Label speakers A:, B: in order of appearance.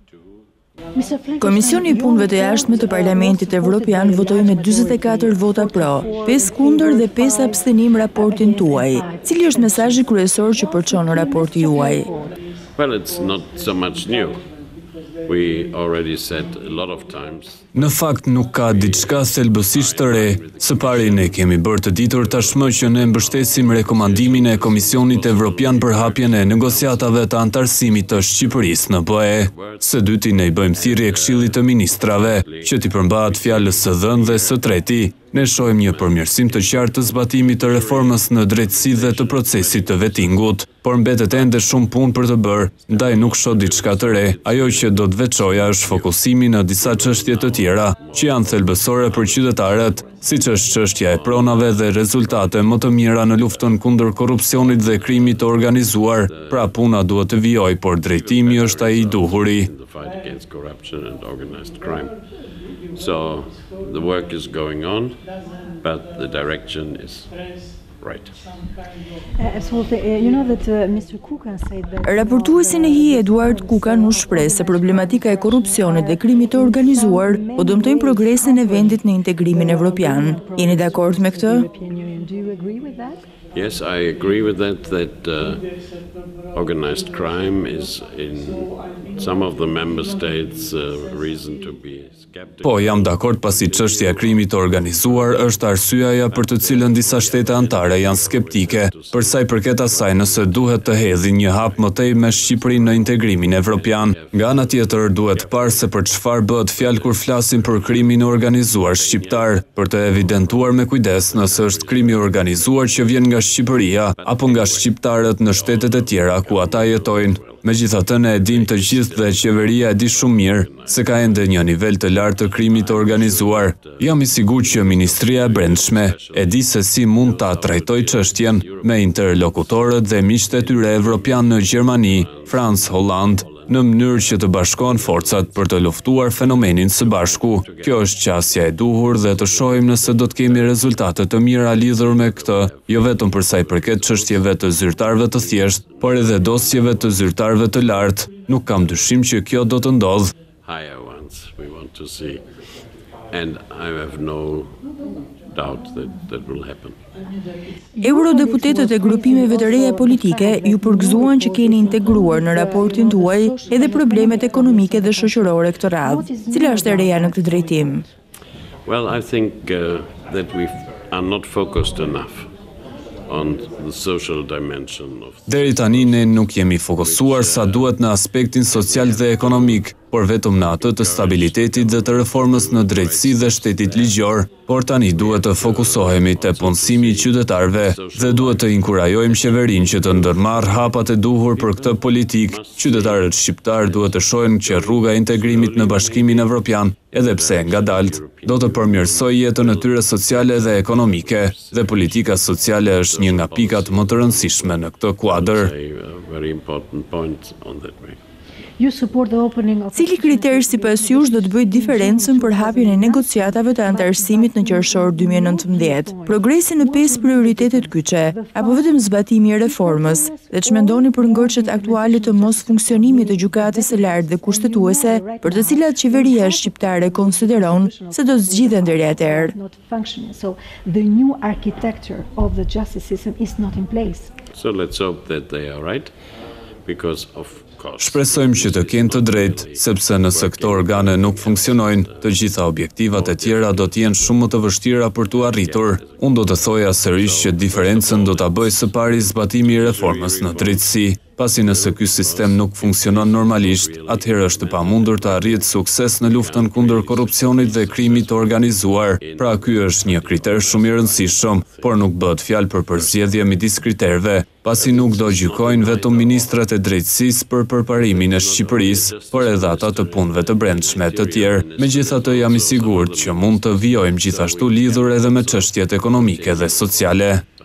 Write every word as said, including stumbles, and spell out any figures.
A: Komisioni i punëve të jashtme të Parlamentit Evropian votoi me dyzet e katër vota pro, pesë kundër dhe pesë abstenim raportin tuaj. Cili është mesazhi kryesor që përçon raporti juaj?
B: Well, it's not so much new. We already said a lot of times.
C: Në fakt nuk ka diçka thelbësisht të re. Së pari ne kemi bërë të ditur tashmë që ne mbështesim rekomandimin e Komisionit Evropian për hapjen e negociatave të antarësimit të Shqipërisë në B E. Së dyti ne i bëjmë thirrje Këshillit të Ministrave që t'i përmbahet fjalës së dhënë dhe së treti. Ne shohim një përmirësim të qartë të zbatimit të reformës në drejtësi dhe të procesit të vettingut, por mbetet ende shumë punë për të bërë, ndaj nuk shoh diçka të re. Ajo që do të veçoja është fokusimi në disa çështje të tjera që janë thelbësore për qytetarët, siç është çështja e pronave dhe rezultate më të mira në luftën kundër korrupsionit dhe krimit të organizuar. Pra puna duhet të vijojë, por drejtimi është ai i duhuri.
B: So the work is going on, but the direction is right.
D: Absolutely. You know that uh, Mister Kukan said that
A: Raportuesi në H I Eduard Kukan u shpreh se problematika e korrupsionit dhe krimit të organizuar po dëmtojnë progresin e vendit në integrimin evropian. Jeni dakord me këtë?
B: Yes, I agree with that, that uh, organized crime is in some of the member states uh, reason to be skeptical.
C: Po, jam dakord pasi çështja e krimit të organizuar është arsyeja për të cilën disa shtete anëtare janë skeptike, për sa i përket asaj nëse duhet të hedhin një hap më tej me Shqipërinë në integrimin evropian. Nga ana tjetër duhet parë se për çfarë bëhet fjalë kur flasim për krimin e organizuar shqiptar, për të evidentuar me kujdes nëse është krimi organizuar që vjen nga Shqipëria apo nga shqiptarët në shtetet e tjera ku ata jetojnë. Megjithatë ne e dim të gjithë dhe qeveria e di shumë mirë se ka ende një nivel të lartë të krimit të organizuar. Jam i sigurt që Ministria e Brendshme e di se si mund ta trajtojë çështjen me interlokutorët dhe miqtë e tyre evropian në Gjermani, Francë, Holland, në mënyrë që të bashkohen forcat për të luftuar fenomenin së bashku. Kjo është qasja e duhur dhe të shohim nëse do të kemi rezultate të mira lidhur me këtë, jo vetëm për sa i përket çështjeve të zyrtarëve të thjeshtë, por edhe dosjeve të zyrtarëve të lartë. Nuk kam dyshim që kjo do të ndodhë.
B: Higher ones we want to see, and I have no doubt that that will happen.
A: Eurodeputetët e grupimeve të reja politike ju përgëzuan që keni integruar në raportin tuaj edhe problemet ekonomike dhe shoqërore këtë radhë. Cila është e reja në këtë drejtim?
B: Well, I think uh, that we are not focused enough on the social dimension of.
C: Deri tani ne nuk jemi fokusuar sa duhet në aspektin social dhe ekonomik, por vetëm në atë të stabilitetit dhe të reformës në drejtësi dhe shtetit ligjor, por tani duhet të fokusohemi te punësimi i qytetarëve dhe duhet të inkurajojmë qeverinë që të ndërmarrë hapat e duhur për këtë politikë. Qytetarët shqiptar duhet të shohin që rruga e integrimit në Bashkimin Evropian, edhe pse ngadalt, do të përmirësojë jetën e tyre sociale dhe ekonomike, dhe politika sociale është një nga pikat më të rëndësishme në këtë kuadër.
A: Cili kriter sipas jush do të bëjë diferencën për hapjen e negociatave të antarësimit në qershor dy mijë e nëntëmbëdhjetë? Progresi në pesë prioritetet kyçe apo vetëm zbatimi i reformës? Dhe ç'mendoni për ngërçet aktuale të mos funksionimit të gjykatës së lartë dhe kushtetuese, për të cilat qeveria shqiptare konsideron se do zgjidhen deri atëherë?
B: So let's hope that they are right, because of
C: Shpresojmë që të kenë të drejtë, sepse nëse këto organe nuk funksionojnë, të gjitha objektivat e tjera do të jenë shumë më të vështira për t'u arritur. Unë do të thoja sërish që diferencën do ta bëjë së pari zbatimi i reformës në drejtësi. Pasi nëse ky sistem nuk funksionon normalisht, atëherë është e pamundur të arrihet sukses në luftën kundër korrupsionit dhe krimit të organizuar. Pra ky është një kriter shumë i rëndësishëm, por nuk bëhet fjalë për përzgjedhje midis kriterëve, pasi nuk do gjykojnë vetëm ministrat e drejtësisë për përparimin e Shqipërisë, por edhe ata të punëve të brendshme të tjerë. Megjithatë jam i sigurt që mund të vijojmë gjithashtu lidhur edhe me çështjet ekonomike dhe sociale.